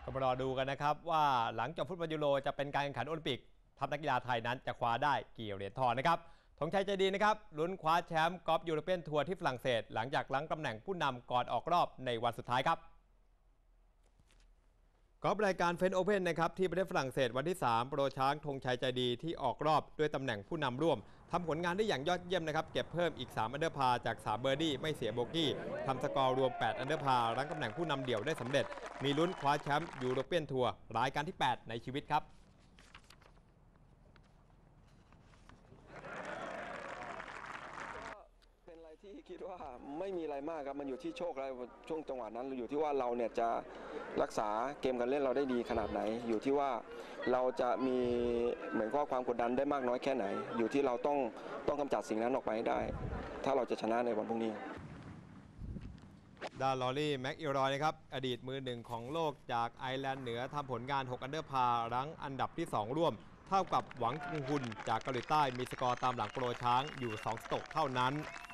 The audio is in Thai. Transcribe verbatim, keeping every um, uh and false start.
ก็มารอดูกันนะครับว่าหลังจบฟุตบอลยูโรจะเป็นการแข่งขันโอลิมปิกทัพนักกีฬาไทยนั้นจะคว้าได้กี่เหรียญทองนะครับธงชัยใจดีนะครับลุ้นคว้าแชมป์กอล์ฟยูโรเปียนทัวร์ที่ฝรั่งเศสหลังจากล้างตำแหน่งผู้นำก่อนออกรอบในวันสุดท้ายครับกอล์ฟรายการเฟนโอเพนนะครับที่ประเทศฝรั่งเศสวันที่สามโปรช้างธงชัยใจดีที่ออกรอบด้วยตำแหน่งผู้นำร่วมทำผลงานได้อย่างยอดเยี่ยมนะครับเก็บเพิ่มอีกสามอันเดอร์พาจากสามเบอร์ดี้ไม่เสียโบกี้ทำสกอร์รวมแปดอันเดอร์พารั้งตำแหน่งผู้นำเดี่ยวได้สำเร็จมีลุ้นคว้าแชมป์ยูโรเปียนทัวร์รายการที่แปดในชีวิตครับเป็นอะไรที่คิดว่าไม่มีอะไรมากครับมันอยู่ที่โชคอะไรช่วงจังหวะนั้นอยู่ที่ว่าเราเนี่ยจะรักษาเกมการเล่นเราได้ดีขนาดไหนอยู่ที่ว่าเราจะมีเหมือนข้อความกดดันได้มากน้อยแค่ไหนอยู่ที่เราต้องต้องกำจัดสิ่งนั้นออกไปให้ได้ถ้าเราจะชนะในวันพรุ่งนี้ดานลอรี่แม็กอิลรอยนะครับอดีตมือหนึ่งของโลกจากไอร์แลนด์เหนือทำผลงานหกอันเดอร์พารั้งอันดับที่สองร่วมเท่ากับหวังจุงฮุนจากเกาหลีใต้มีสกอร์ตามหลังโปรช้างอยู่สองสโตรกเท่านั้น